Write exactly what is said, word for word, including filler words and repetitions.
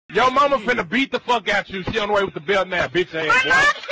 Your mama finna beat the fuck out you. She on the way with the belt now, bitch ass boy.